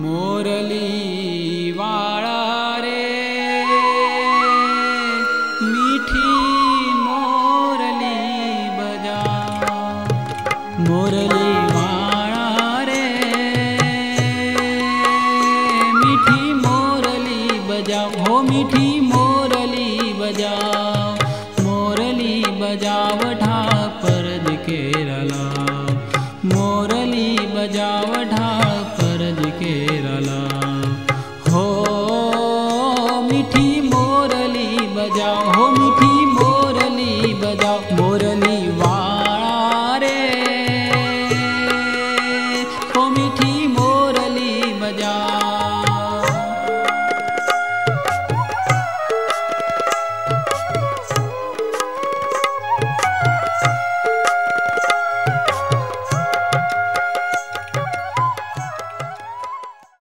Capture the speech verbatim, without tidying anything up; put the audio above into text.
मोरली वाला रे मीठी मोरली बजा, मोरली वाला रे मीठी मोरली बजा, हो मीठी मोरली बजा, मोरली बजावठा परज केरला, मोरली बजावठा परज केरला।